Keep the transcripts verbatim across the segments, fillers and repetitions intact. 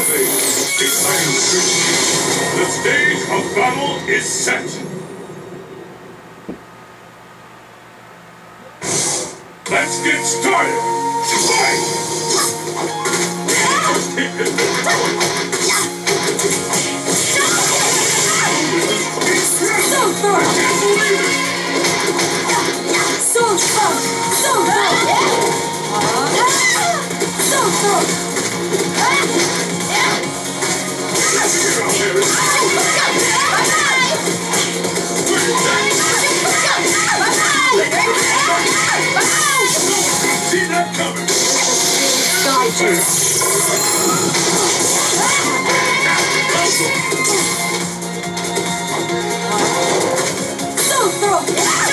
Lovely. Exciting description. The stage of battle is set. Let's get started. Fight! So far! I can't believe it! So far! So far! So far! See that coming? So far!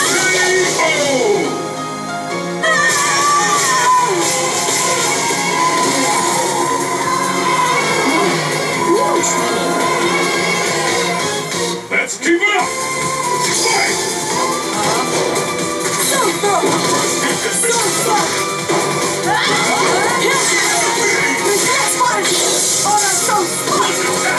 Let's keep it up! Fight! So far! So far! That's fine! Oh, that's so fun!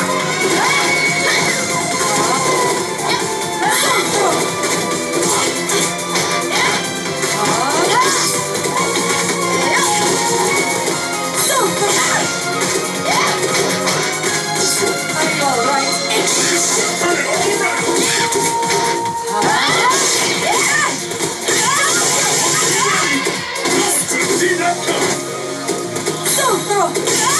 So far! Are you all right? Turn it all around! See that coming? So far!